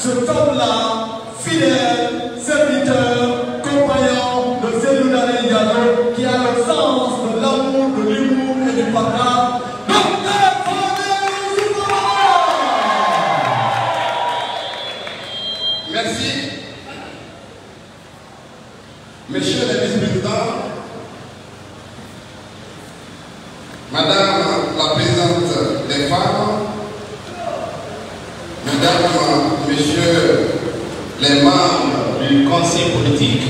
cet homme-là, fidèle, serviteur, compagnon de Cellula Diallo, qui a le sens de l'amour, de l'humour et du partage. Merci. Messieurs les vice-présidents, Madame la présidente des femmes, Mesdames, Messieurs les membres du conseil politique,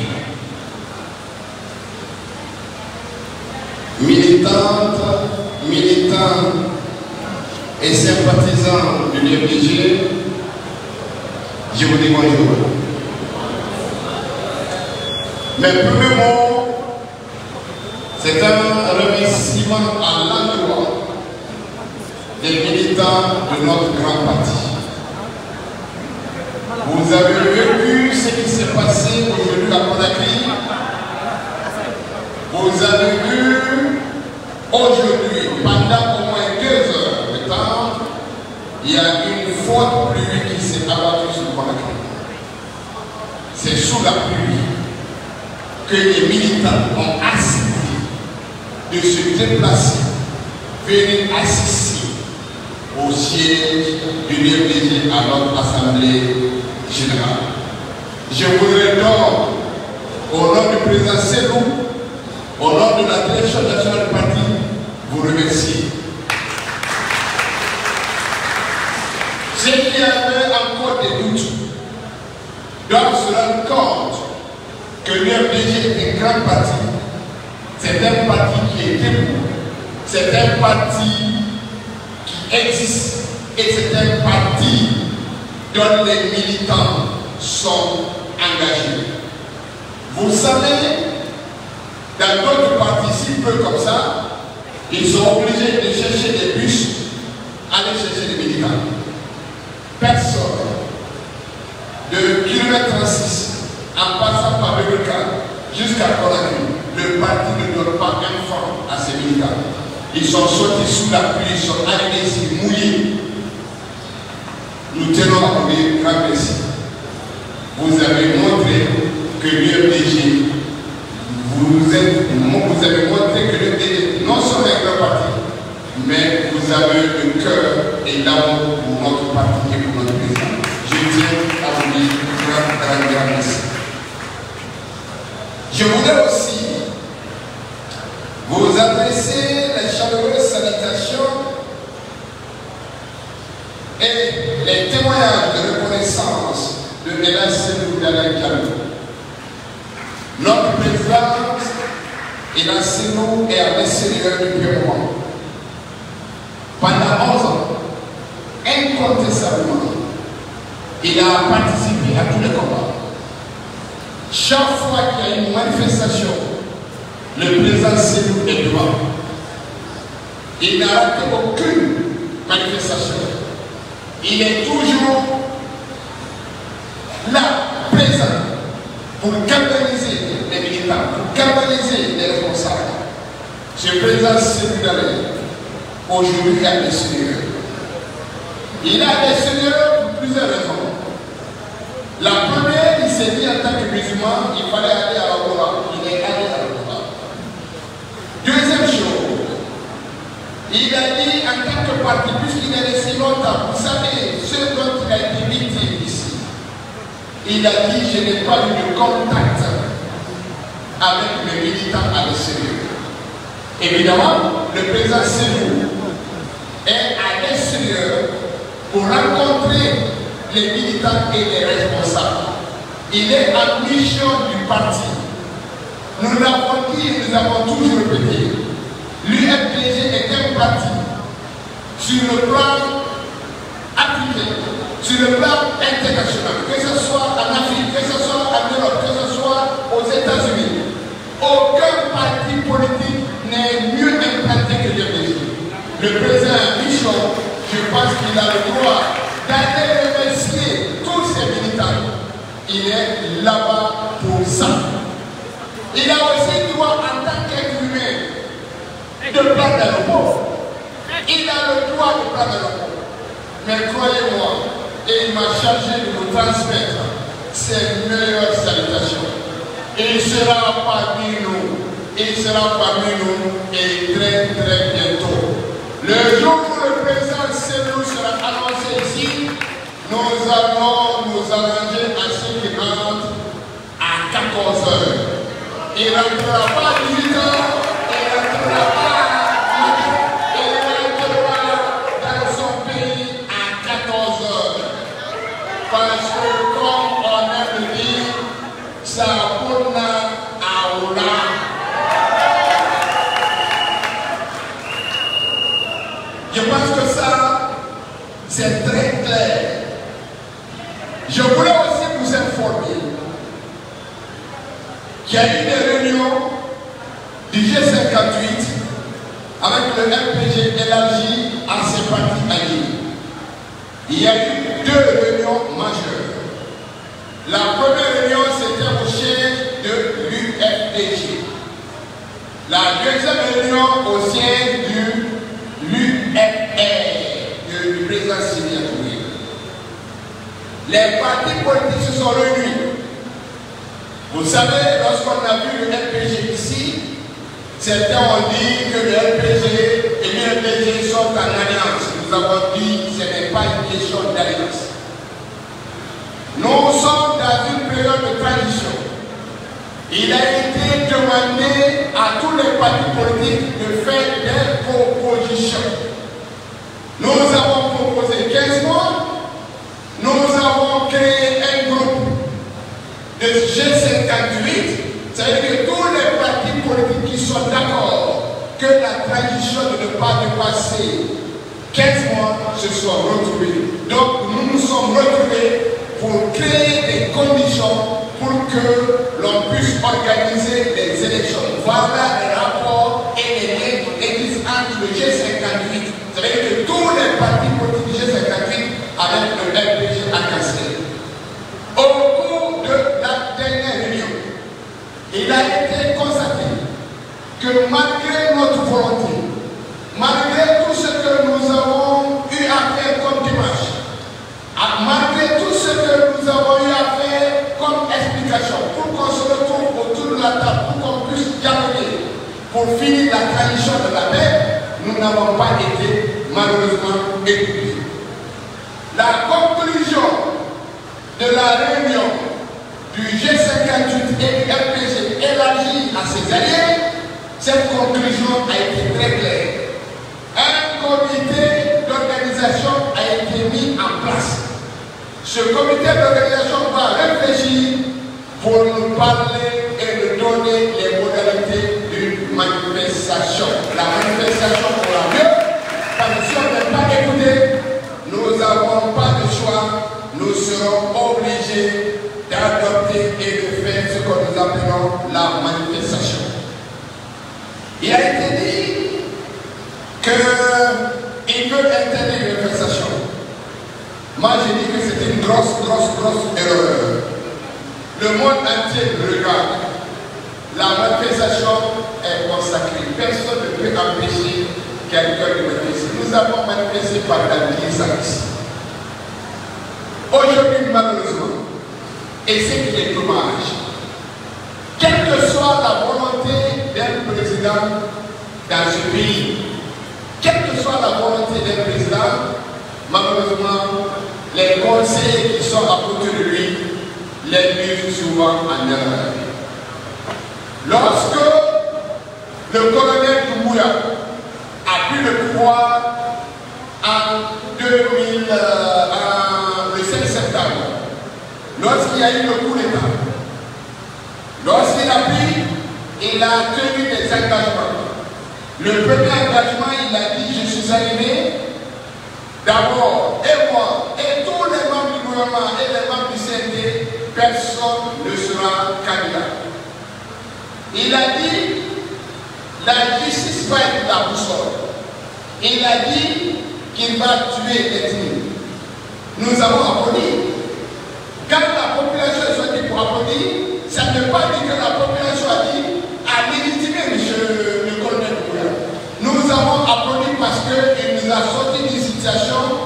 militantes, militants et sympathisants du DPG, je vous dis bonjour. Mes premiers mots, c'est un remerciement à l'endroit des militants de notre grand parti. Vous avez vécu ce qui s'est passé aujourd'hui à Conakry. Vous avez vu aujourd'hui, pendant au moins 2 heures de temps, il y a une forte pluie qui s'est abattue sur Conakry. C'est sous la pluie que les militants ont accepté de se déplacer, venir assister au siège du DPG à notre Assemblée générale. Je voudrais donc, au nom du président Selou, au nom de la direction nationale du parti, vous remercier. Ceux qui avaient encore des doutes doivent se rendre compte que l'UMPG est un grand parti. C'est un parti qui est debout. C'est un parti qui existe. Et c'est un parti dont les militants sont engagés. Vous savez, dans d'autres partis si peu comme ça, ils sont obligés de chercher des bus, aller chercher des militants. Personne, de kilomètre 36, en passant par Bebeca jusqu'à Conakry, le parti ne donne pas un franc à ses militants. Ils sont sortis sous la pluie, ils sont arrivés ici mouillés. Nous tenons à vous dire grand merci. Vous avez montré que l'UMPG, vous avez montré que l'UMPG non seulement est un grand parti, mais vous avez le cœur et l'amour pour notre parti et pour notre président. Je tiens à vous dire grand merci. Je voudrais aussi vous adresser les chaleureuses salutations et les témoignages de reconnaissance de Ella Selou Diallo. Notre président Ella Selou est à l'extérieur depuis un mois. Pendant 11 ans, incontestablement, il a participé à tous les combats. Chaque fois qu'il y a une manifestation, le président Selou est devant. Il n'a raté aucune manifestation. Il est toujours là, présent, pour galvaniser les militants, pour galvaniser les responsables. Ce président Selou Diallo, aujourd'hui à l'extérieur. Il est à l'extérieur pour plusieurs raisons. La première, il s'est dit en tant que musulman, il fallait aller à l'Agora. Il est allé à l'Agora. Deuxième chose, il a dit en tant que parti, puisqu'il est resté longtemps, vous savez, ce dont il a été victime ici, il a dit je n'ai pas eu de contact avec les militants à l'extérieur. Évidemment, le président Selou est à l'extérieur pour rencontrer les militants et les responsables. Il est en mission du parti. Nous l'avons dit et nous avons toujours répété. L'UMPG est un parti sur le plan africain, sur le plan international, que ce soit en Afrique, que ce soit en Europe, que ce soit aux États-Unis. Aucun parti politique n'est mieux implanté que l'UMPG. Le président Michon, je pense qu'il a le droit d'aller remercier tous ces militants. Il est là-bas pour ça. Il a aussi le droit en tant qu'être humain de prendre le repos. Il a le droit de prendre le repos. Mais croyez-moi, et il m'a chargé de vous transmettre ses meilleures salutations. Il sera parmi nous. Il sera parmi nous et très bientôt. Le jour où le président Selou sera annoncé ici, nous allons nous arranger à ce qu'il rentre à 14 h. Il ne rentrera pas à 18 h, il ne rentrera pas à 18 h, il rentrera dans son pays à 14 h. Parce que comme on aime dire, ça pour à Oula. Je pense que ça, c'est très clair. Je voulais aussi vous informer qu'il y a eu des réunions du G58 avec le RPG élargi à ses partis alliés. Il y a eu 2 réunions majeures. La première réunion, c'était au siège de l'UFDG. La deuxième réunion au siège du l'UFR du président Sylvia Touré. Les partis politiques se sont réunis. Vous savez, lorsqu'on a vu le RPG ici, certains ont dit que le RPG et l'UFDG sont en alliance. Nous avons dit que ce n'est pas une question d'alliance. Nous sommes dans une période de transition. Il a été demandé à tous les partis politiques de faire des propositions. Nous avons proposé 15 mois. Nous avons créé un groupe de G58. C'est-à-dire que tous les partis politiques qui sont d'accord que la transition de ne pas dépasser 15 mois se sont retrouvés. Donc nous nous sommes retrouvés pour créer des conditions pour que l'on puisse organiser des élections. Voilà les rapports et les liens qui existent entre le G58. C'est-à-dire que tous les partis politiques du G58 avec le RPG à Castel. Au cours de la dernière réunion, il a été constaté que malgré notre volonté, malgré tout ce que nous avons eu à faire comme dimanche, malgré tout ce que nous avons eu à faire comme explication, pour qu'on se retrouve autour de la table, pour qu'on puisse dialoguer, pour finir la tradition de la paix, nous n'avons pas été malheureusement écoutés. La conclusion de la réunion du G58 et du RPG élargie à ses alliés, cette conclusion a été très claire. Un comité d'organisation a été mis en place. Ce comité d'organisation va réfléchir pour nous parler et nous donner les modalités d'une manifestation. La manifestation pourra mieux, parce que si on n'est pas écouté, nous n'avons pas de choix, nous serons obligés d'adopter et de faire ce que nous appelons la manifestation. Il a été dit qu'il veut interdire les manifestations. Moi, j'ai dit que c'était une grosse erreur. Le monde entier regarde. La manifestation est consacrée. Personne ne peut empêcher quelqu'un de manifester. Nous avons manifesté pendant 10 ans ici. Aujourd'hui, malheureusement, et c'est qu'il est dommage, quelle que soit la volonté d'un président dans ce pays, quelle que soit la volonté d'un président, malheureusement, les conseillers qui sont à côté de lui les nuisent souvent en erreur. Lorsque le colonel Doumbouya a pris le pouvoir en 2000, le 5 septembre, lorsqu'il y a eu le coup d'État, lorsqu'il a pris, il a tenu des engagements. Le premier engagement, il a dit: je suis arrivé, d'abord, et moi, et tous les membres du gouvernement et les membres du CND, personne ne sera candidat. Il a dit: la justice va être la boussole. Il a dit qu'il va tuer l'ethnie. Nous avons applaudi. Quand la population est sortie pour applaudir, ça ne veut pas dire que la population a légitimé le colonel Doumbouya. Nous avons applaudi parce qu'il nous a sorti d'une situation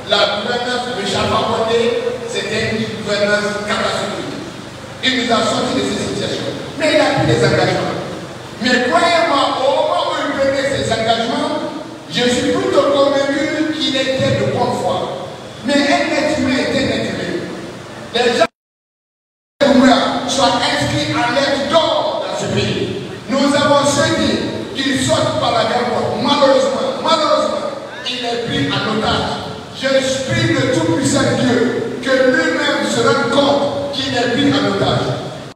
La gouvernance de Charles Condé, c'était une gouvernance catastrophique. Il nous a sorti de ces situations. Mais il a pris des engagements. Mais croyez-moi, au moment où il prenait ces engagements, je suis plutôt convaincu qu'il était de bonne foi. Mais un être humain est un être humain. Les gens soient inscrits en lettres d'or dans ce pays. Nous avons souhaité qu'ils sortent par la grande porte. Malheureusement, il est pris en otage. Je prie le Tout-Puissant Dieu que lui-même se rende compte qu'il est pris en otage.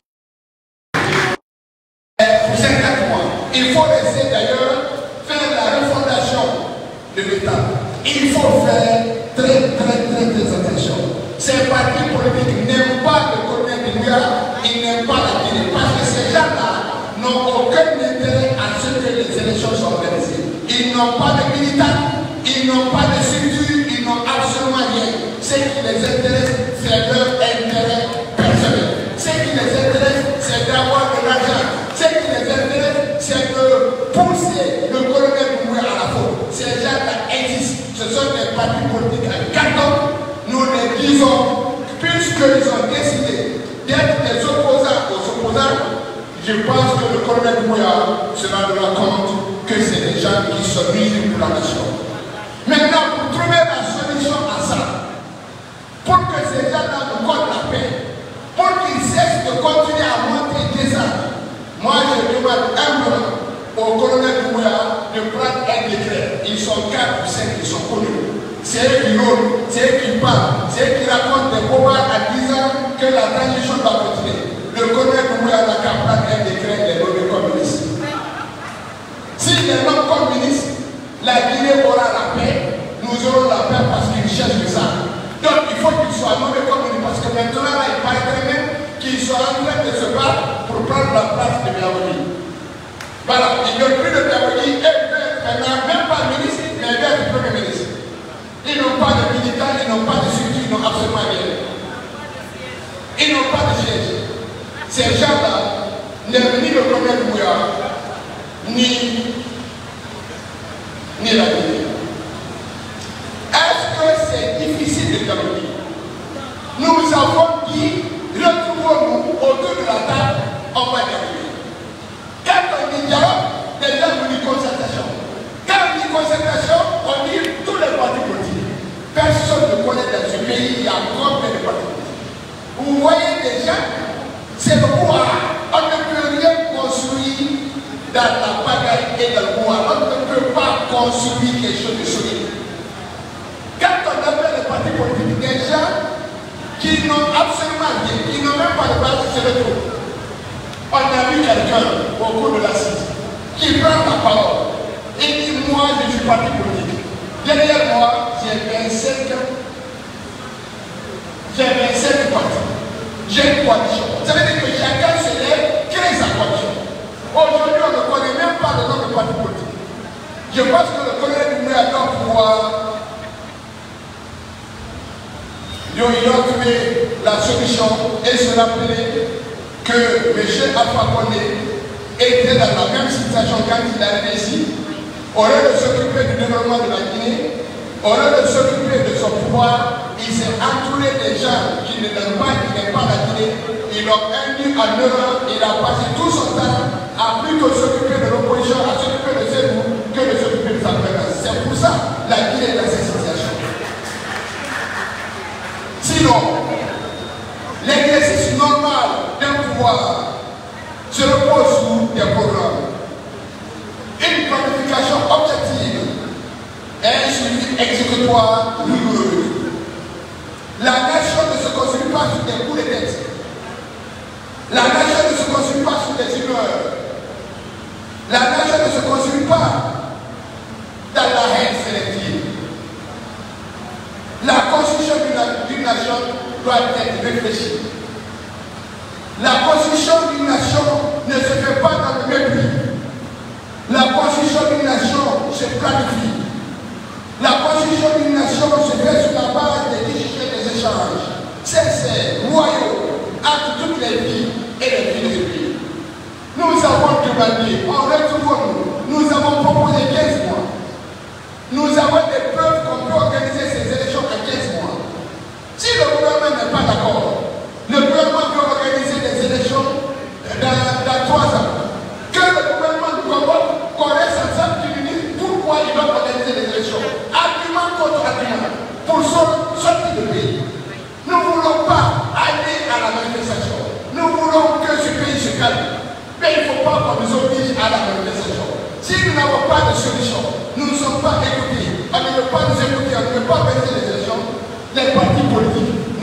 Pour ces 4 mois, il faut essayer d'ailleurs faire la refondation de l'État. Il faut faire très attention. Ces partis politiques n'aiment pas le colonel Doumbouya, ils n'aiment pas la Guinée. Parce que ces gens-là n'ont aucun intérêt à ce que les élections soient organisées. Ils n'ont pas de militants, ils n'ont pas de structure, ils n'ont absolument rien. Ce qui les intéresse, c'est leur intérêt personnel. Ce qui les intéresse, c'est d'avoir de l'argent. Ce qui les intéresse, c'est de pousser le colonel Doumbouya à la faute. Ces gens-là existent. Ce sont des partis politiques à carton. Nous les disons, puisqu'ils ont décidé d'être des opposants aux opposants, je pense que le colonel Doumbouya se rendra compte que c'est des gens qui sont nuisibles pour la nation. Maintenant, pour trouver la solution à ça, pour que ces gens-là nous codent la paix, pour qu'ils cessent de continuer à monter des armes, moi je demande humblement au colonel Doumbouya de prendre un décret. Ils sont 4 ou 5, ils sont connus. C'est eux qui rôlent, c'est eux qui parlent, c'est eux qui racontent des bobards en disant que la transition doit continuer. Le colonel Doumbouya n'a qu'à prendre un décret des nommés comme ministre. S'il est nommé comme ministre, la Guinée aura la paix, nous aurons la paix parce qu'ils cherchent ça. Donc il faut qu'il soit nommé comme ministre parce que maintenant là, il paraît très bien qu'il soit en train de se battre pour prendre la place de Biaouni. Voilà, il ne veut plus de Biaouni et maintenant même pas ministre, mais il veut être premier ministre. Ils n'ont pas de militants, ils n'ont pas de structure, ils n'ont absolument rien. Ils n'ont pas de siège. Ces gens-là n'aiment ni le colonel Doumbouya, ni la Guinée. Est-ce que c'est difficile de terminer? Nous avons dit, retrouvons-nous autour de la table, on va terminer. Quand on dit dialogue, les gens vous disent concertation. Quand on dit concertation, on dit tous les partis politiques. Personne ne connaît dans ce pays, il y a combien de partis politiques. Vous voyez des gens, c'est le pouvoir. On ne peut rien construire dans la bagaille et dans le pouvoir. On ne peut pas construire quelque chose de solide. Quand on appelle les partis politiques, des gens qui n'ont absolument rien, qui n'ont même pas de base, se retrouvent. On a vu quelqu'un au cours de l'assise qui prend la parole et dit moi je suis parti politique. Derrière moi, j'ai 25 partis. J'ai une coalition. Ça veut dire que chacun se lève, crée sa coalition. Aujourd'hui, on ne connaît même pas le nom de parti politique. Je pense que le colonel Doumbouya doit pouvoir trouver la solution et se rappeler que M. Alpha Condé était dans la même situation quand il est arrivé ici. Au lieu de s'occuper du développement de la Guinée, au lieu de s'occuper de son pouvoir, il s'est entouré des gens qui ne donnent pas, qui n'aiment pas la Guinée. Ils l'ont induit en erreur, il a passé tout son temps à plutôt s'occuper de l'opposition, à s'occuper de ses groupes, que de s'occuper de sa présence. C'est pour ça que la Guinée est dans cette situation. Sinon, l'exercice normal d'un pouvoir se repose sur des programmes. Une planification objective et un suivi exécutoire rigoureux. La nation ne se construit pas sur des coups de tête. La nation ne se construit pas sur des humeurs. La nation ne se construit pas dans la haine sélective. La constitution d'une nation doit être réfléchie. La constitution d'une nation ne se fait pas dans le mépris. La constitution d'une nation se planifie. La constitution d'une nation se fait sur la base des discussions et des échanges sincères, loyaux, entre toutes les vies et les vies de ce pays. Nous avons demandé, en retrouvons-nous, nous avons proposé 15 mois. Nous avons des preuves qu'on peut organiser ces élections en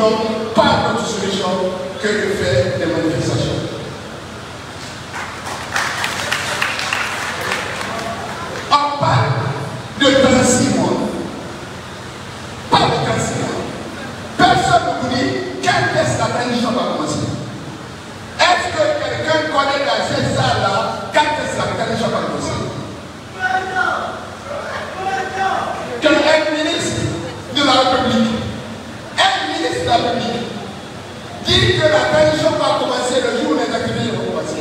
n'ont pas d'autre solution que de faire des manifestations. On parle de 36 mois. Pas de 36 mois. Personne ne vous dit quand est-ce que la transition va commencer. Est-ce que quelqu'un connaît dans cette salle-là quand est-ce que la transition va commencer? Qu'un ministre de la République, dit que la transition va commencer le jour où les activités vont commencer.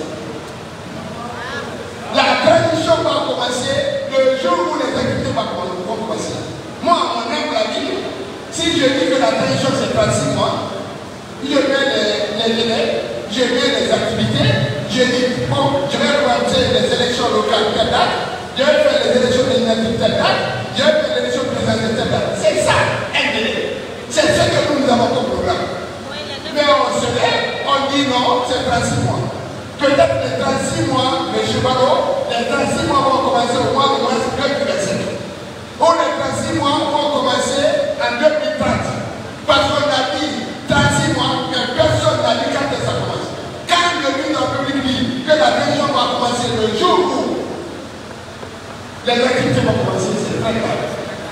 La transition va commencer le jour où les activités vont commencer. Moi, à mon humble avis, si je dis que la transition c'est 36 mois, je mets les délais, je mets les activités, je dis, bon, je vais commencer les élections locales telle date, je vais faire les élections législatives telle date, je vais faire l'élection présidentielle telle date. C'est ça, un délai. C'est ce que nous avons comme programme. Mais on se lève, on dit non, c'est 36 mois. Peut-être les 36 mois, les chevalos, les 36 mois vont commencer au mois de mars 2025. Ou les 36 mois vont commencer en 2030. Parce qu'on a dit 36 mois, mais personne n'a dit quand ça commence. Quand le ministre de la République dit que la région va commencer le jour où les activités vont commencer, c'est très grave.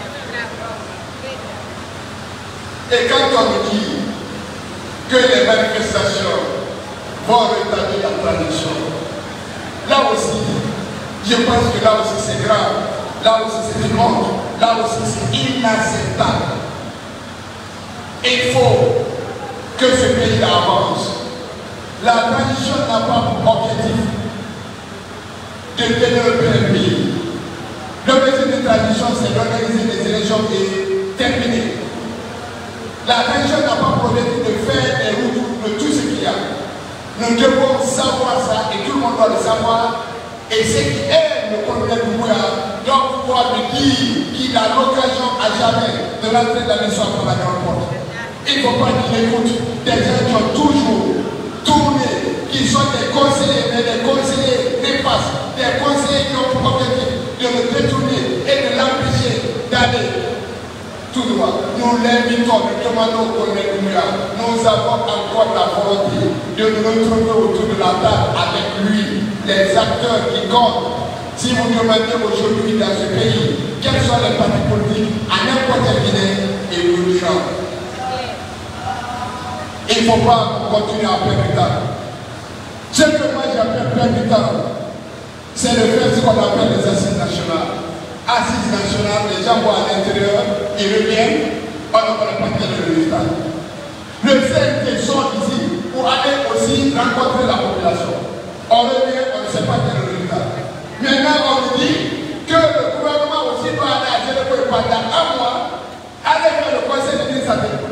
Et quand on me dit que les manifestations vont retarder la tradition, là aussi, je pense que là aussi c'est grave, là aussi c'est une honte, là aussi c'est inacceptable. Il faut que ce pays avance. La tradition n'a pas pour objectif de développer le pays. L'objectif de tradition, c'est d'organiser des élections et terminer. La tradition n'a pas pour objectif de faire des routes de tout ce qu'il y a. Nous devons savoir ça et tout le monde doit le savoir. Et ceux qui aiment le colonel Doumbouya doivent pouvoir me dire qu'il a l'occasion à jamais de rentrer dans l'histoire par la grande porte. Il ne faut pas qu'il écoute des gens qui ont toujours tourné, qui sont des conseillers, mais des conseillers néfastes, des conseillers qui ont pour objectif de le détourner et de l'empêcher d'aller tout droit. Nous l'invitons, nous demandons au colonel Doumbouya, nous avons encore la volonté de nous retrouver autour de la table avec lui, les acteurs qui comptent. Si vous demandez aujourd'hui dans ce pays quels sont les partis politiques à n'importe quel Guinée, et vous le diront. Il ne faut pas continuer à perdre du temps. Ce que moi j'appelle perdre du temps, c'est de faire ce qu'on appelle les assises nationales. Assises nationales, les gens vont à l'intérieur, ils reviennent, on ne connaît pas quel est le résultat. Le CNT sont ici pour aller aussi rencontrer la population. On revient, on ne sait pas quel est le résultat. Maintenant, on nous dit que le gouvernement aussi doit aller à Génépo pendant un mois, aller faire le conseil de ministre à Génépo.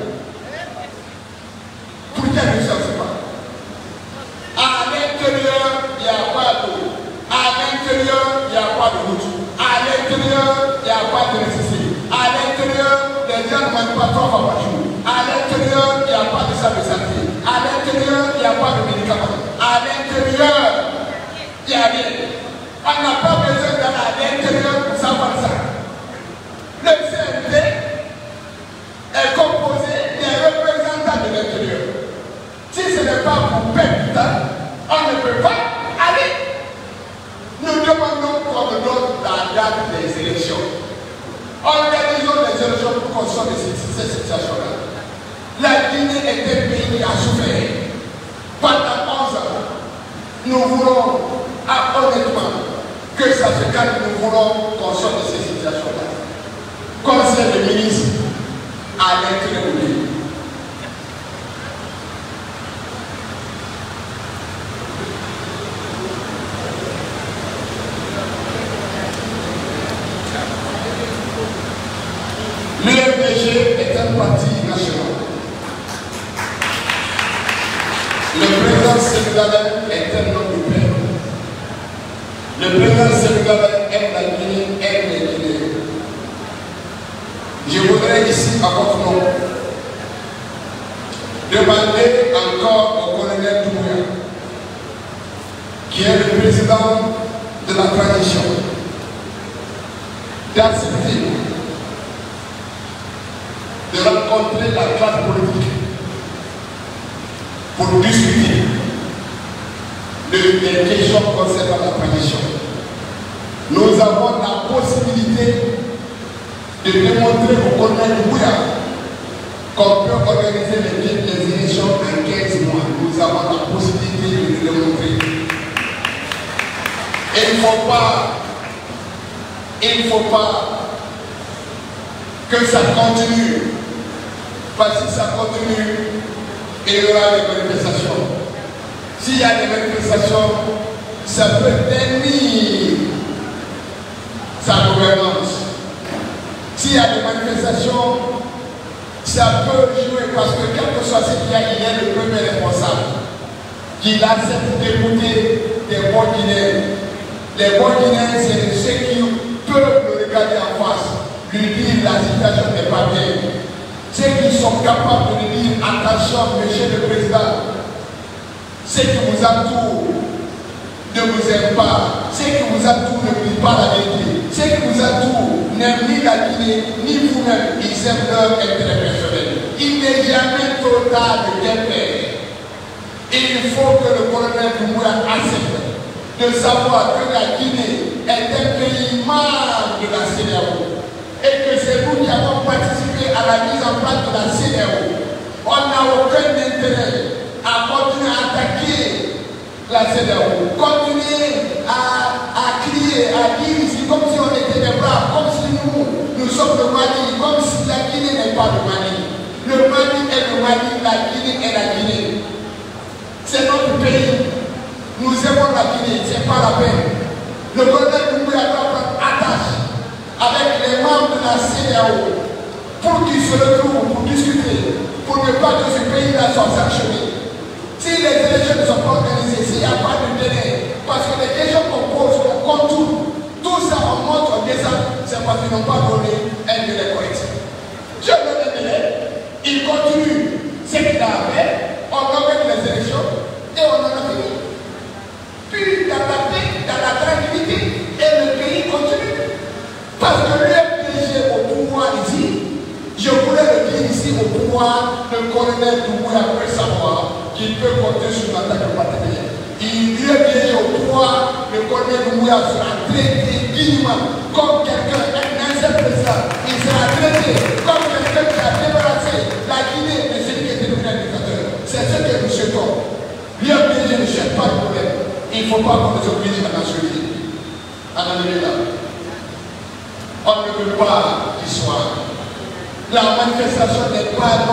Pour quelle raison, je ne sais pas. À l'intérieur, il n'y a pas d'eau. À l'intérieur, il n'y a pas de route. À l'intérieur, il n'y a pas de nécessité. À l'intérieur, les gens ne mangent pas 3 fois par jour. À l'intérieur, il n'y a pas de salle de santé. À l'intérieur, il n'y a pas de médicaments. À l'intérieur, il n'y a rien. On n'a pas besoin d'aller à l'intérieur pour savoir ça. Le CNT est composé des représentants de l'intérieur. Si ce n'est pas pour perdre du temps, on ne peut pas aller. Nous demandons qu'on nous donne la date des élections. Organisons les élections pour qu'on sorte de cette situation-là. La Guinée est un pays qui a souffert. Pendant 11 ans, nous voulons, honnêtement, que ça se calme, nous voulons qu'on sorte de cette situation-là. Conseil de ministre à l'intérieur du pays. L'UFDG est un parti national. Le président sénégalais est un homme du peuple. Le président sénégalais aime la Guinée, aime les Guinéens. Je voudrais ici, à votre nom, demander encore au colonel Doumbouya, qui est le président de la transition, d'accepter de rencontrer la classe politique pour discuter des questions concernant la tradition. Nous avons la possibilité de démontrer au colonel Doumbouya qu'on peut organiser les élections en 15 mois. Nous avons la possibilité de le démontrer. Et il ne faut pas que ça continue. Parce que si ça continue, il y aura des manifestations. S'il y a des manifestations, ça peut tenir sa gouvernance. S'il y a des manifestations, ça peut jouer parce que quel que soit ce qu'il y a, il est le premier responsable. Qu'il accepte d'écouter des bons Guinéens. Les bons Guinéens, c'est ceux qui peuvent le regarder en face, lui dire la situation n'est pas bien. Ceux qui sont capables de lui dire attention, monsieur le président, ceux qui vous entourent ne vous aiment pas, ceux qui vous entourent ne disent pas la vérité, ceux qui vous entourent n'aiment ni la Guinée, ni vous-même, ils aiment leur intérêt personnel. Il n'est jamais trop tard de bien faire. Et il faut que le colonel Doumbouya accepte de savoir que la Guinée est un pays membre de la CEDEAO et que c'est nous qui avons participé à la mise en place de la CEDEAO. On n'a aucun intérêt à continuer à attaquer la CEDEAO, continuer à crier, à dire ici comme si on était des braves, comme si nous sommes le Mali, comme si la Guinée n'est pas le Mali. Le Mali est le Mali, la Guinée est la Guinée. C'est notre pays. Nous aimons la Guinée, c'est pas la peine. Le colonel Doumbouya doit prendre attache avec les membres de la CEDEAO pour qu'ils se retrouvent, pour discuter, pour ne pas que ce pays-là soit sanctionné. Si les élections ne sont pas organisées, s'il n'y a pas de délai, parce que les questions qu'on pose, qu'on contourne, tout ça on montre, on descend, c'est parce qu'ils n'ont pas donné un délai correct. Je donne un délai, il continue ce qu'il a fait, on organise les élections et on en a fini. Puis dans la paix, dans la tranquillité, et le pays continue. Parce que l'UFDG au pouvoir ici, je voulais le dire ici au pouvoir, le colonel Doumbouya peut savoir qu'il peut compter sur l'attaque particulière. Il est au pouvoir, le colonel Doumbouya sera traité dignement comme quelqu'un, un ancien président. Il sera traité comme quelqu'un qui a débarrassé la Guinée de celui qui était devenu un dictateur. C'est ce que nous souhaitons. L'UFDG ne cherche pas le problème. Il ne faut pas qu'on nous oblige à nationaliser. À l'année là. On ne veut pas qu'il soit. La manifestation n'est pas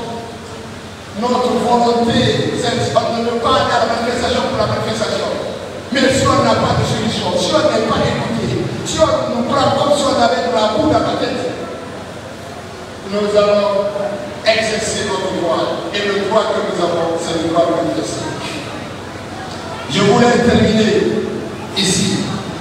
notre volonté. On ne veut pas aller à la manifestation pour la manifestation. Mais si on n'a pas de solution, si on n'est pas écouté, si on nous prend comme si on avait de la boue dans la tête, nous allons exercer notre droit. Et le droit que nous avons, c'est le droit de manifester. Je voulais terminer ici.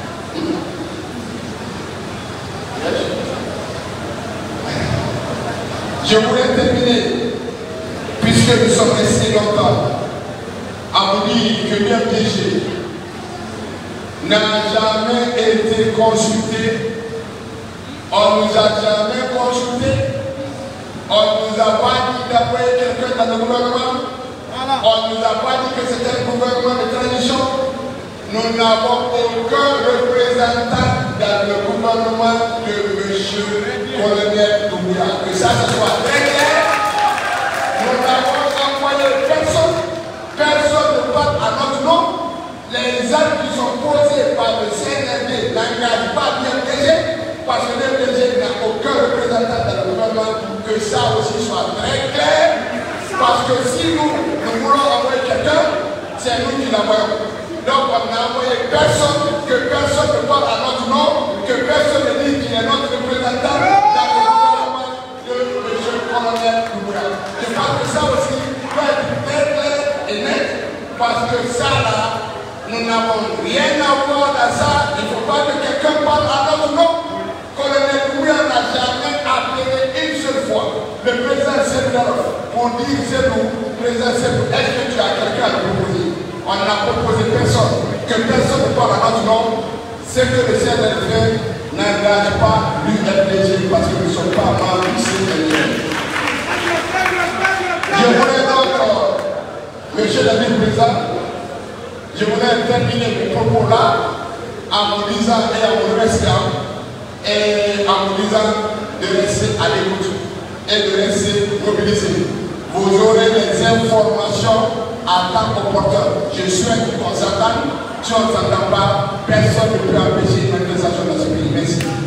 Je voulais terminer, puisque nous sommes restés longtemps, à vous dire que l'UFDG n'a jamais été consulté, on ne nous a jamais consulté, on ne nous a pas dit d'appuyer quelqu'un dans le gouvernement, on ne nous a pas dit que c'était un gouvernement de transition. Nous n'avons aucun représentant dans le gouvernement de M. Colonel Doumbouya. Que ça se soit très clair. Nous n'avons envoyé personne. Personne ne parle à notre nom. Les actes qui sont posés par le CNRD n'engagent pas l'UFDG parce que l'UFDG n'a aucun représentant dans le gouvernement. Que ça aussi soit très clair. Parce que si nous voulons envoyer quelqu'un, c'est nous qui l'envoyons. Donc on n'a envoyé personne, que personne ne parle à notre nom, que personne ne dit qu'il est notre représentant dans le gouvernement de M. Colonel Doumbouya. Je pense que ça aussi doit être très clair et net, parce que ça là, nous n'avons rien à voir dans ça. Il ne faut pas que quelqu'un parle à notre nom. Colonel Doumbouya n'a jamais appelé une seule fois le président Sedorf pour dire c'est nous, président Sedorf, est-ce que tu as quelqu'un à proposer? On n'a proposé personne, que personne ne parle à notre nom. Ce que le CNRD n'engage pas l'UFDG parce que nous ne sommes pas membres du CNRD. Je voulais donc Monsieur le vice-président, je voudrais terminer mes propos là en vous disant et en vous remerciant et en vous disant de rester à l'écoute et de rester mobilisé. Vous aurez des informations à temps opportun. Je souhaite qu'on s'attende. Si on ne s'attend pas, personne ne peut empêcher une manifestation dans ce pays. Merci.